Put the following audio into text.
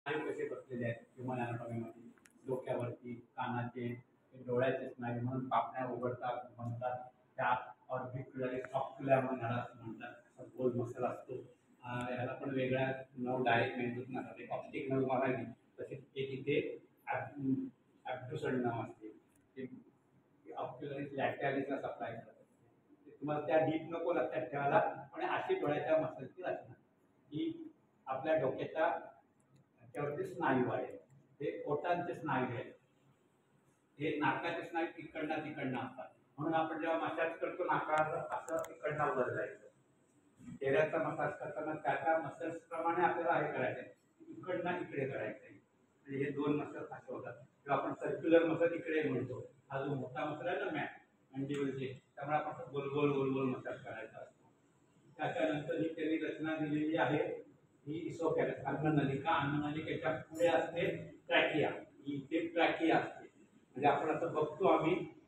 स्नायू कसे बसलेले आहेत ह्यूमन अॅनाटॉमीमध्ये, डोक्यावरती, कानाचे, डोळ्याचे स्नायू म्हणून पापण्या उघडतात म्हणतात, त्या ऑर्बिक्युलर ऑक्युलर म्हणतात, गोल मसल असतो. याला पण वेगळ्या नऊ डायरेक्ट मेंदूत नसतात, एक ऑप्टिक नर्व म्हणाली तसेच एक इथे ॲब्ड्युसन नाव असते, ते ऑक्युलरिस लॅटरॅलिसला सप्लाय करत असते. तुम्हाला त्या डीप नको लक्षात ठेवायला, पण अशी डोळ्याच्या मसलची रचना ही आपल्या डोक्याच्या त्यावरती स्नायू आहे. हे ओठांचे स्नायू आहेत, हे नाकाचे स्नायू तिकडनं असतात. म्हणून आपण जेव्हा मसाज करतो नाकाला असं तिकडनं वर जायचं. चेहऱ्याचा मसाज करताना त्या मसल्स प्रमाणे आपल्याला हे करायचं आहे, इकडनं इकडे करायचं आहे. म्हणजे हे दोन मसल असे होतात. किंवा आपण सर्क्युलर मसल इकडे म्हणतो, हा जो मोठा मसल आहे ना मॅन्डिबलचे, त्यामुळे आपण गोल गोल गोल गोल मसाज करायचा असतो. त्याच्यानंतर ही त्यांनी रचना दिलेली आहे, ही इसोफॅगस अन्ननलिका. अन्ननलिकेच्या पुढे असते ट्रॅकिया, ही इथे ट्रॅकिया असते. म्हणजे आपण असं बघतो आम्ही